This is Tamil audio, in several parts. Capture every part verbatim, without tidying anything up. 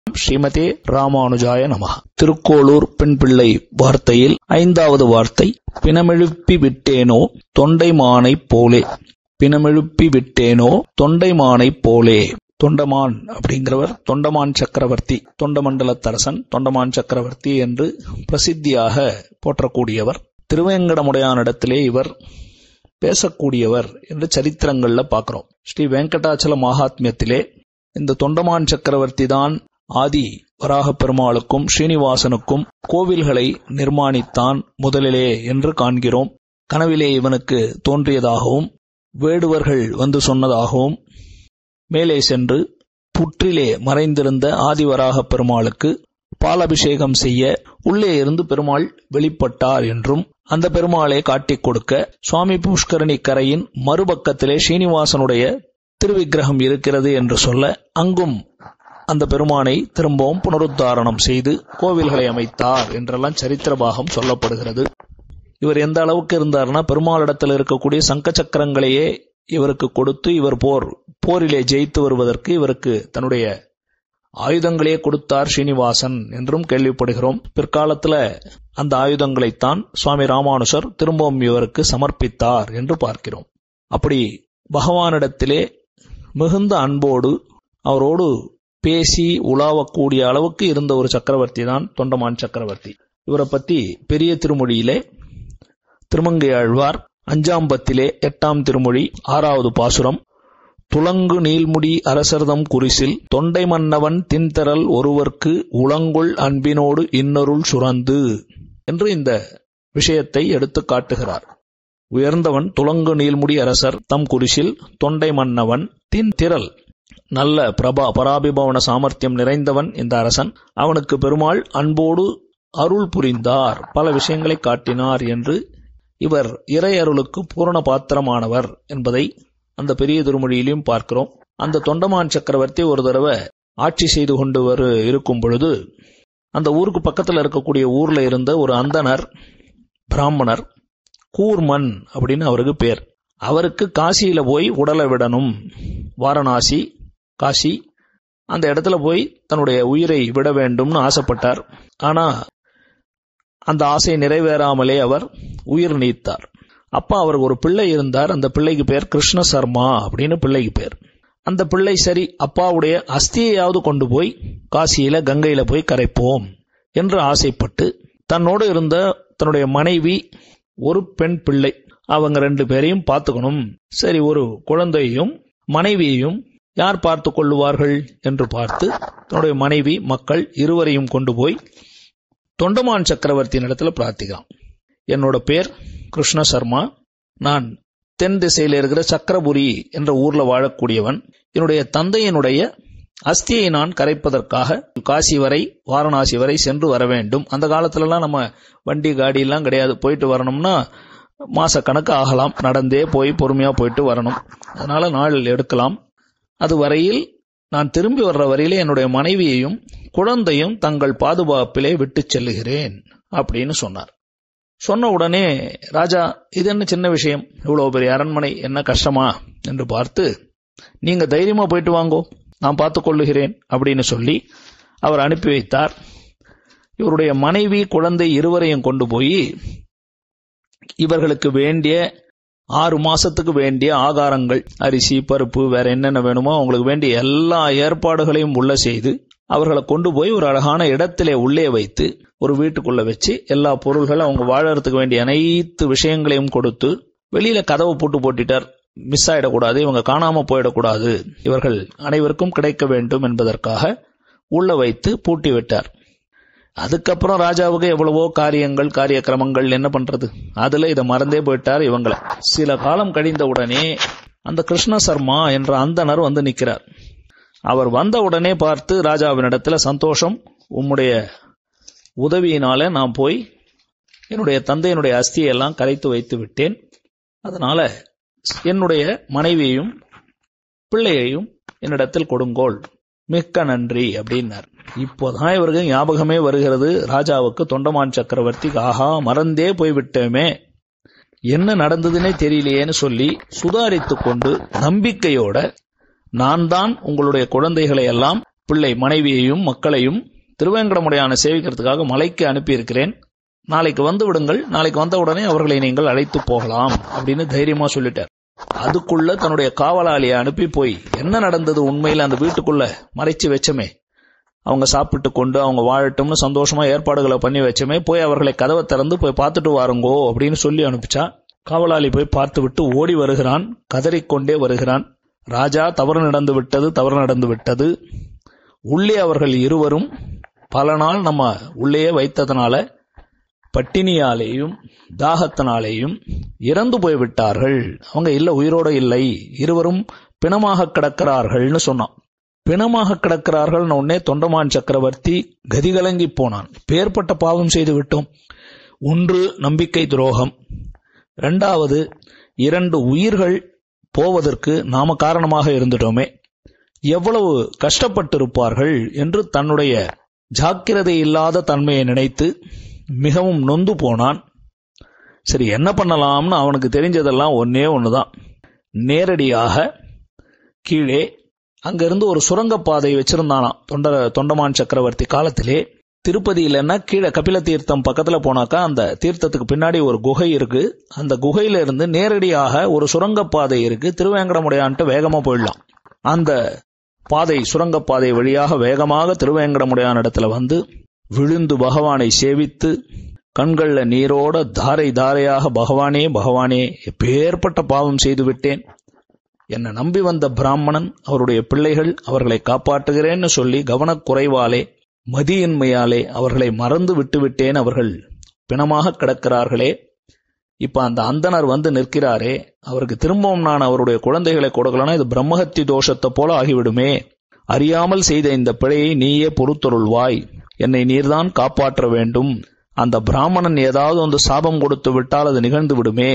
ஸ்ரீமதே ராமானுஜாய நமஹ. திருக்கோளூர் பெண் பிள்ளை வார்த்தையில் ஐந்தாவது வார்த்தை, பிணமெழுப்பி விட்டேனோ தொண்டைமானைப் போலே. பிணமெழுப்பி விட்டேனோ தொண்டைமானைப் போலே. தொண்டமான் அப்படிங்கிறவர் தொண்டமான் சக்கரவர்த்தி, தொண்டமண்டலத்தரசன் தொண்டமான் சக்கரவர்த்தி என்று பிரசித்தியாக போற்றக்கூடியவர். திருவேங்கடமுடையானிடத்திலே இவர் பேசக்கூடியவர் என்று சரித்திரங்கள்ல பார்க்கிறோம். ஸ்ரீ வெங்கடாச்சல மகாத்மியத்திலே இந்த தொண்டமான் சக்கரவர்த்தி தான் ஆதி வராக பெருமாளுக்கும் ஸ்ரீனிவாசனுக்கும் கோவில்களை நிர்மாணித்தான் முதலிலே என்று காண்கிறோம். கனவிலே இவனுக்கு தோன்றியதாகவும் வேடுவர்கள் வந்து சொன்னதாகவும் மேலே சென்று புற்றிலே மறைந்திருந்த ஆதிவராக பெருமாளுக்கு பாலபிஷேகம் செய்ய உள்ளே இருந்து பெருமாள் வெளிப்பட்டார் என்றும், அந்த பெருமாளை காட்டிக் கொடுக்க சுவாமி புஷ்கரணி கரையின் மறுபக்கத்திலே ஸ்ரீனிவாசனுடைய திருவிக்கிரகம் இருக்கிறது என்று சொல்ல அங்கும் அந்த பெருமானை திரும்பவும் புனருத்தாரணம் செய்து கோவில்களை அமைத்தார் என்றெல்லாம் சரித்திர பாகம் சொல்லப்படுகிறது. இவர் எந்த அளவுக்கு இருந்தார்னா, பெருமாளிடத்தில் இருக்கக்கூடிய சங்க சக்கரங்களையே இவருக்கு கொடுத்து இவர் போர் போரிலே ஜெயித்து வருவதற்கு இவருக்கு தன்னுடைய ஆயுதங்களே கொடுத்தார் ஸ்ரீனிவாசன் என்றும் கேள்விப்படுகிறோம். பிற்காலத்துல அந்த ஆயுதங்களைத்தான் சுவாமி ராமானுஜர் திரும்பவும் இவருக்கு சமர்ப்பித்தார் என்று பார்க்கிறோம். அப்படி பகவானிடத்திலே மிகுந்த அன்போடு அவரோடு பேசி உலாவக்கூடிய அளவுக்கு இருந்த ஒரு சக்கரவர்த்தி தான் தொண்டமான் சக்கரவர்த்தி. இவரை பத்தி பெரிய திருமொழியிலே திருமங்கையாழ்வார் அஞ்சாம்பத்திலே எட்டாம் திருமொழி ஆறாவது பாசுரம், துளங்கு நீள்முடி அரசர்தம் குறிசில் தொண்டை மன்னவன் தின்தரல் ஒருவர்க்கு உளங்கொள் அன்பினோடு இன்னொருள் சுரந்து என்று இந்த விஷயத்தை எடுத்து காட்டுகிறார். உயர்ந்தவன் துளங்கு நீள்முடி அரசர் தம் குறிசில் தொண்டை மன்னவன் தின்திரல், நல்ல பிரபா பராபிபவன சாமர்த்தியம் நிறைந்தவன் இந்த அரசன். அவனுக்கு பெருமாள் அன்போடு அருள் புரிந்தார், பல விஷயங்களை காட்டினார் என்று இவர் இறை அருளுக்கு பூரண பாத்திரமானவர் என்பதை அந்த பெரிய திருமொழியிலும் பார்க்கிறோம். அந்த தொண்டமான் சக்கரவர்த்தி ஒரு தடவை ஆட்சி செய்து கொண்டு வரு இருக்கும் பொழுது அந்த ஊருக்கு பக்கத்தில் இருக்கக்கூடிய ஊர்ல இருந்த ஒரு அந்தனர் பிராமணர், கூர்மன் அப்படின்னு அவருக்கு பேர். அவருக்கு காசியில போய் உடலை விடணும், வாரணாசி காசி அந்த இடத்துல போய் தன்னுடைய உயிரை விட வேண்டும்னு ஆசைப்பட்டார். ஆனா அந்த ஆசை நிறைவேறாமலே அவர் உயிர் நீத்தார். அப்ப அவருக்கு ஒரு பிள்ளை இருந்தார். அந்த பிள்ளைக்கு பேர் கிருஷ்ண சர்மா அப்படின்னு பிள்ளைக்கு பேர். அந்த பிள்ளை சரி அப்பாவுடைய அஸ்தியையாவது கொண்டு போய் காசியில கங்கையில போய் கரைப்போம் என்று ஆசைப்பட்டு தன்னோடு இருந்த தன்னுடைய மனைவி ஒரு பெண் பிள்ளை அவங்க ரெண்டு பேரையும் பார்த்துக்கணும். சரி, ஒரு குழந்தையையும் மனைவியையும் யார் பார்த்து கொள்ளுவார்கள் என்று பார்த்து தன்னுடைய மனைவி மக்கள் இருவரையும் கொண்டு போய் தொண்டமான் சக்கரவர்த்தியின் இடத்துல பிரார்த்திக்கலாம். என்னோட பேர் கிருஷ்ண சர்மா, நான் தென் திசையில் இருக்கிற சக்கரபுரி என்ற ஊர்ல வாழக்கூடியவன். என்னுடைய தந்தையினுடைய அஸ்தியை நான் கரைப்பதற்காக காசி வரை வாரணாசி வரை சென்று வர வேண்டும். அந்த காலத்துலலாம் நம்ம வண்டி காடி எல்லாம் கிடையாது. போயிட்டு வரணும்னா மாச கணக்கு ஆகலாம், நடந்தே போய் பொறுமையா போயிட்டு வரணும். அதனால நாள் எடுக்கலாம். அது வரையில் நான் திரும்பி வர்ற வரையிலே என்னுடைய மனைவியையும் குழந்தையும் தங்கள் பாதுகாப்பிலே விட்டு செல்லுகிறேன் அப்படின்னு சொன்னார். சொன்ன உடனே ராஜா, இது என்ன சின்ன விஷயம், இவ்வளவு பெரிய அரண்மனை, என்ன கஷ்டமா என்று பார்த்து, நீங்க தைரியமா போயிட்டு வாங்கோ, நான் பார்த்துக் கொள்ளுகிறேன் அப்படின்னு சொல்லி அவர் அனுப்பி வைத்தார். இவருடைய மனைவி குழந்தை இருவரையும் கொண்டு போய் இவர்களுக்கு வேண்டிய ஆறு மாசத்துக்கு வேண்டிய ஆகாரங்கள், அரிசி பருப்பு வேற என்னென்ன வேணுமோ அவங்களுக்கு வேண்டிய எல்லா ஏற்பாடுகளையும் உள்ள செய்து அவர்களை கொண்டு போய் ஒரு அழகான இடத்திலே உள்ளே வைத்து ஒரு வீட்டுக்குள்ள வச்சு எல்லா பொருள்களும் அவங்க வாழறதுக்கு வேண்டிய அனைத்து விஷயங்களையும் கொடுத்து வெளியில கதவை போட்டு போட்டிட்டார். மிஸ் ஆயிடக்கூடாது, இவங்க காணாம போயிடக்கூடாது, இவர்கள் அனைவருக்கும் கிடைக்க வேண்டும் என்பதற்காக உள்ள வைத்து பூட்டி விட்டார். அதுக்கப்புறம் ராஜாவுக்கு எவ்வளவோ காரியங்கள் காரிய கிரமங்கள் என்ன பண்றது, அதுல இதை மறந்தே போயிட்டார் இவங்களை. சில காலம் கழிந்த உடனே அந்த கிருஷ்ண சர்மா என்ற அந்தனர் வந்து நிற்கிறார். அவர் வந்த உடனே பார்த்து ராஜாவினிடத்துல, சந்தோஷம், உம்முடைய உதவியினால நான் போய் என்னுடைய தந்தையினுடைய அஸ்தியெல்லாம் கரைத்து வைத்து விட்டேன். அதனால என்னுடைய மனைவியையும் பிள்ளையையும் என்னிடத்தில் கொடுங்கோள், மிக்க நன்றி அப்படின்னார். இப்போதான் இவருக்கு ஞாபகமே வருகிறது ராஜாவுக்கு, தொண்டமான் சக்கரவர்த்தி, ஆஹா மறந்தே போய்விட்டோமே, என்ன நடந்ததுன்னே தெரியலையேன்னு சொல்லி சுதாரித்து கொண்டு நம்பிக்கையோட, நான் தான் உங்களுடைய குழந்தைகளை எல்லாம் பிள்ளை மனைவியையும் மக்களையும் திருவேங்கடமுடையானை சேவிக்கிறதுக்காக மலைக்கு அனுப்பியிருக்கிறேன். நாளைக்கு வந்து விடுங்கள். நாளைக்கு வந்த உடனே அவர்களை நீங்கள் அழைத்து போகலாம் அப்படின்னு தைரியமா சொல்லிட்டார். அதுக்குள்ள தன்னுடைய காவலாளியை அனுப்பி போய் என்ன நடந்தது உண்மையில அந்த வீட்டுக்குள்ள மறைச்சு வச்சமே, அவங்க சாப்பிட்டு கொண்டு அவங்க வாழட்டும்னு சந்தோஷமா ஏற்பாடுகளை பண்ணி வச்சமே, போய் அவர்களை கதவை திறந்து போய் பார்த்துட்டு வாருங்கோ அப்படின்னு சொல்லி அனுப்பிச்சா. காவலாளி போய் பார்த்து விட்டு ஓடி வருகிறான், கதறிக்கொண்டே வருகிறான். ராஜா, தவறு நடந்து விட்டது, தவறு நடந்து விட்டது. உள்ளே அவர்கள் இருவரும் பல நாள் நம்ம உள்ளே வைத்ததனால பட்டினியாலேயும் தாகத்தினாலேயும் இறந்து போய்விட்டார்கள். அவங்க இல்ல, உயிரோட இல்லை, இருவரும் பிணமாக கிடக்கிறார்கள்னு சொன்னான். பிணமாக கிடக்கிறார்கள் உடனே தொண்டமான் சக்கரவர்த்தி கதிகலங்கி போனான். பேர்பட்ட பாவம் செய்து விட்டோம். ஒன்று நம்பிக்கை துரோகம், இரண்டாவது இரண்டு உயிர்கள் போவதற்கு நாம காரணமாக இருந்துட்டோமே, எவ்வளவு கஷ்டப்பட்டிருப்பார்கள் என்று தன்னுடைய ஜாக்கிரதை இல்லாத தன்மையை நினைத்து மிகவும் நொந்து போனான். சரி, என்ன பண்ணலாம்னு அவனுக்கு தெரிஞ்சதெல்லாம் ஒன்னே ஒண்ணுதான். நேரடியாக கீழே அங்கிருந்து ஒரு சுரங்கப்பாதை வச்சிருந்தானாம் தொண்ட தொண்டமான் சக்கரவர்த்தி காலத்திலே. திருப்பதி இல்லைன்னா கீழே கபில தீர்த்தம் பக்கத்துல போனாக்கா அந்த தீர்த்தத்துக்கு பின்னாடி ஒரு குகை இருக்கு. அந்த குகையில இருந்து நேரடியாக ஒரு சுரங்கப்பாதை இருக்கு. திருவேங்கடமுடையான்ட்டு வேகமா போயிடலாம். அந்த பாதை, சுரங்கப்பாதை வழியாக வேகமாக திருவேங்கடமுடையான் இடத்துல வந்து விழுந்து பகவானை சேவித்து கண்கள்ல நீரோட தாரை தாரையாக, பகவானே பகவானே, எப்பேற்பட்ட பாவம் செய்து விட்டேன், என்னை நம்பி வந்த பிராமணன், அவருடைய பிள்ளைகள், அவர்களை காப்பாற்றுகிறேன்னு சொல்லி கவனக்குறைவாலே மதியின்மையாலே அவர்களை மறந்து விட்டுவிட்டேன், அவர்கள் பிணமாக கிடக்கிறார்களே, இப்ப அந்த அந்தனர் வந்து நிற்கிறாரே, அவருக்கு திரும்பவும் நான் அவருடைய குழந்தைகளை கொடுக்கலன்னா இது பிரம்மஹத்தி தோஷத்தை போல ஆகிவிடுமே, அறியாமல் செய்த இந்த பிழையை நீயே பொறுத்தருள்வாய், என்னை நீர்தான் காப்பாற்ற வேண்டும், அந்த பிராமணன் ஏதாவது வந்து சாபம் கொடுத்து விட்டால் அது நிகழ்ந்து விடுமே,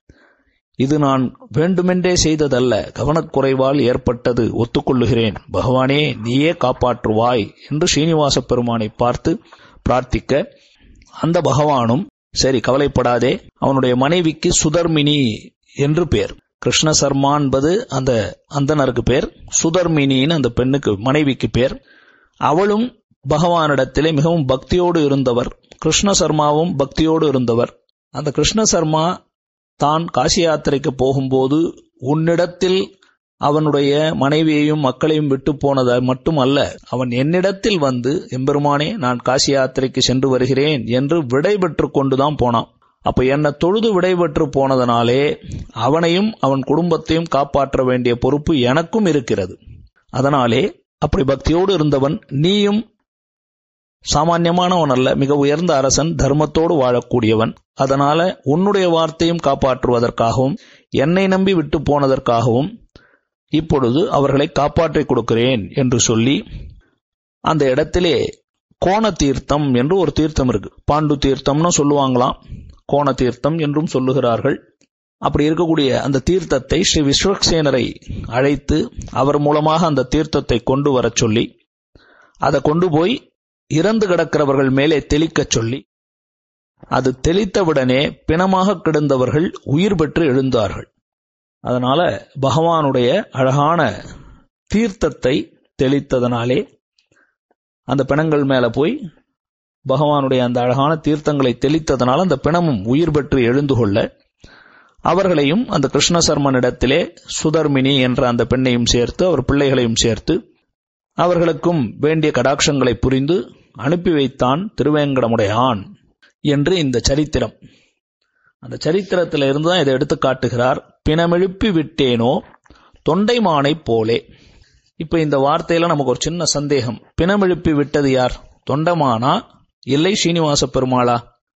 இது நான் வேண்டுமென்றே செய்ததல்ல, கவனக்குறைவால் ஏற்பட்டது, ஒத்துக்கொள்ளுகிறேன், பகவானே நீயே காப்பாற்றுவாய் என்று ஸ்ரீனிவாச பெருமானை பார்த்து பிரார்த்திக்க, அந்த பகவானும் சரி கவலைப்படாதே, அவனுடைய மனைவிக்கு சுதர்மினி என்று பேர், கிருஷ்ண சர்மா என்பது அந்த அந்தனருக்கு பேர், சுதர்மினின்னு அந்த பெண்ணுக்கு மனைவிக்கு பேர். அவளும் பகவானிடத்திலே மிகவும் பக்தியோடு இருந்தவர், கிருஷ்ண சர்மாவும் பக்தியோடு இருந்தவர். அந்த கிருஷ்ண சர்மா தான் காசி யாத்திரைக்கு போகும்போது உன்னிடத்தில் அவனுடைய மனைவியையும் மக்களையும் விட்டு போனது மட்டுமல்ல, அவன் என்னிடத்தில் வந்து எம்பெருமானே நான் காசி யாத்திரைக்கு சென்று வருகிறேன் என்று விடை பெற்று கொண்டுதான் போனான். அப்ப என்னை தொழுது விடை பெற்று போனதனாலே அவனையும் அவன் குடும்பத்தையும் காப்பாற்ற வேண்டிய பொறுப்பு எனக்கும் இருக்கிறது. அதனாலே அப்படி பக்தியோடு இருந்தவன், நீயும் சாமான்யமானவன் அல்ல, மிக உயர்ந்த அரசன், தர்மத்தோடு வாழக்கூடியவன், அதனால உன்னுடைய வார்த்தையும் காப்பாற்றுவதற்காகவும் என்னை நம்பி விட்டு போனதற்காகவும் இப்பொழுது அவர்களை காப்பாற்றிக் கொடுக்கிறேன் என்று சொல்லி அந்த இடத்திலே கோண தீர்த்தம் என்று ஒரு தீர்த்தம் இருக்கு. பாண்டு தீர்த்தம்னு சொல்லுவாங்களாம், கோண தீர்த்தம் என்றும் சொல்லுகிறார்கள். அப்படி இருக்கக்கூடிய அந்த தீர்த்தத்தை ஸ்ரீ விஸ்வக்சேனரை அழைத்து அவர் மூலமாக அந்த தீர்த்தத்தை கொண்டு வர சொல்லி அதை கொண்டு போய் இறந்து கிடக்கிறவர்கள் மேலே தெளிக்கச் சொல்லி, அது தெளித்தவுடனே பிணமாக கிடந்தவர்கள் உயிர் பெற்று எழுந்தார்கள். அதனால பகவானுடைய அழகான தீர்த்தத்தை தெளித்ததனாலே அந்த பிணங்கள் மேல போய் பகவானுடைய அந்த அழகான தீர்த்தங்களை தெளித்ததனால அந்த பிணமும் உயிர் பெற்று எழுந்து கொள்ள, அவர்களையும் அந்த கிருஷ்ணசர்மனிடத்திலே சுதர்மினி என்ற அந்த பெண்ணையும் சேர்த்து அவர் பிள்ளைகளையும் சேர்த்து அவர்களுக்கும் வேண்டிய கடாட்சங்களை புரிந்து அனுப்பி வைத்தான் திருவேங்கடமுடையான் என்று இந்த சரித்திரம். அந்த சரித்திரத்தில இருந்துதான் இதை எடுத்து காட்டுகிறார். பிணமெழுப்பி விட்டேனோ தொண்டைமானை போலே. இப்ப இந்த வார்த்தையில நமக்கு ஒரு சின்ன சந்தேகம். பிணமெழுப்பி விட்டது யார்? தொண்டைமானா இல்லை ஸ்ரீனிவாச பெருமாளா?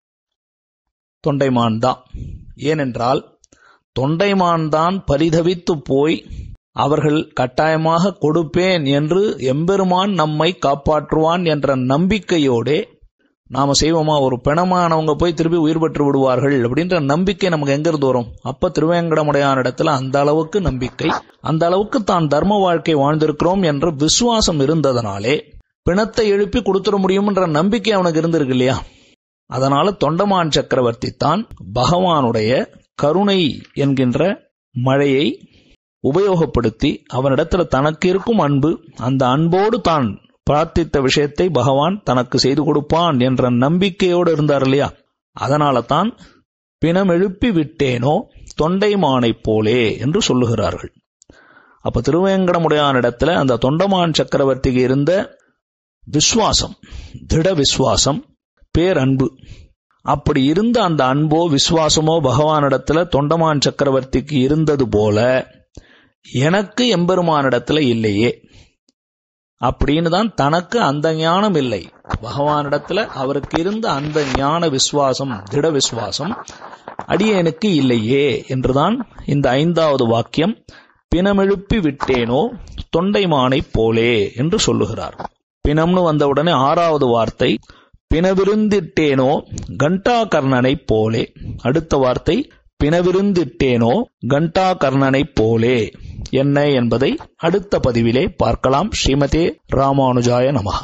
தொண்டைமான் தான். ஏனென்றால் தொண்டைமான் தான் பரிதவித்து போய் அவர்கள் கட்டாயமாக கொடுப்பேன் என்று எம்பெருமான் நம்மை காப்பாற்றுவான் என்ற நம்பிக்கையோடே நாம செய்வோமா? ஒரு பிணமானவங்க போய் திருப்பி உயிர் பெற்று விடுவார்கள் அப்படின்ற நம்பிக்கை நமக்கு எங்கிருந்து வரும்? அப்ப திருவேங்கடமுடையான் இடத்துல அந்த அளவுக்கு நம்பிக்கை, அந்த அளவுக்கு தான் தர்ம வாழ்க்கை வாழ்ந்திருக்கிறோம் என்ற விசுவாசம் இருந்ததனாலே பிணத்தை எழுப்பி கொடுத்துட முடியும் என்ற நம்பிக்கை அவனுக்கு இருந்திருக்கு இல்லையா? அதனால தொண்டமான் சக்கரவர்த்தி தான் பகவானுடைய கருணை என்கின்ற மழையை உபயோகப்படுத்தி அவனிடத்துல தனக்கு இருக்கும் அன்பு, அந்த அன்போடு தான் பிரார்த்தித்த விஷயத்தை பகவான் தனக்கு செய்து கொடுப்பான் என்ற நம்பிக்கையோடு இருந்தார் இல்லையா? அதனால தான் பிணமெழுப்பி விட்டேனோ தொண்டைமானைப் போலே என்று சொல்லுகிறார்கள். அப்ப திருவேங்கடமுடையான் இடத்துல அந்த தொண்டமான் சக்கரவர்த்திக்கு இருந்த விசுவாசம், திட விசுவாசம், பேரன்பு, அப்படி இருந்த அந்த அன்போ விசுவாசமோ பகவானிடத்துல தொண்டமான் சக்கரவர்த்திக்கு இருந்தது போல எனக்கு எம்பெருமானிடத்துல இல்லையே அப்படின்னு தான் தனக்கு அந்த ஞானம் இல்லை. பகவானிடத்துல அவருக்கு இருந்த அந்த ஞான விசுவாசம், திட விசுவாசம் அடியேனுக்கு இல்லையே என்றுதான் இந்த ஐந்தாவது வாக்கியம் பிணமெழுப்பி விட்டேனோ தொண்டைமானைப் போலே என்று சொல்லுகிறார். பிணம்னு வந்தவுடனே ஆறாவது வார்த்தை பிணவிருந்திட்டேனோ கண்டாகர்ணனைப் போலே. அடுத்த வார்த்தை பிணவிருந்திட்டேனோ கண்டாகர்ணனைப் போலே என்ன என்பதை அடுத்த பதிவிலே பார்க்கலாம். ஸ்ரீமதே ராமானுஜாய நமஹ.